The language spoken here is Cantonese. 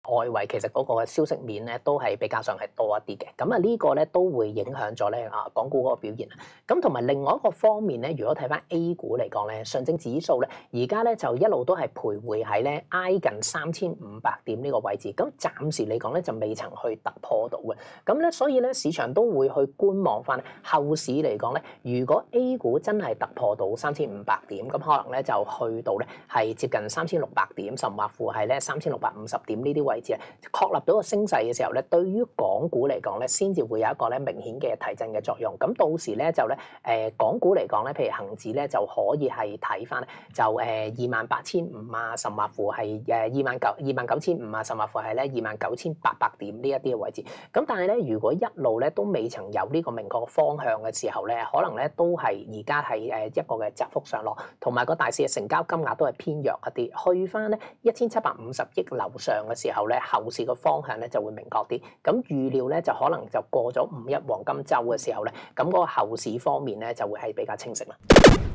外圍其實嗰個消息面咧都係比較上係多一啲嘅，咁啊呢個咧都會影響咗咧港股嗰個表現。咁同埋另外一個方面咧，如果睇翻 A 股嚟講咧，上證指數咧而家咧就一路都係徘徊喺咧挨近3500點呢個位置，咁暫時嚟講咧就未曾去突破到嘅。咁咧所以咧市場都會去觀望翻後市嚟講咧，如果 A 股真係突破到3500點，咁可能咧就去到咧係接近3600點，甚或乎係咧3650點呢啲位置啊，確立到個升勢嘅時候咧，對於港股嚟講咧，先至會有一個咧明顯嘅提振嘅作用。咁到時咧就咧港股嚟講咧，譬如恒指咧就可以係睇翻就28500啊，甚或乎係29500啊，甚或乎係咧29800點呢一啲嘅位置。咁但係咧，如果一路咧都未曾有呢個明確嘅方向嘅時候咧，可能咧都係而家係一個嘅窄幅上落，同埋個大市嘅成交金額都係偏弱一啲，去翻咧1750億樓上嘅時候咧，後市個方向咧就會明確啲。咁預料咧就可能就過咗5一黃金週嘅時候咧，咁嗰個後市方面咧就會係比較清晰啦。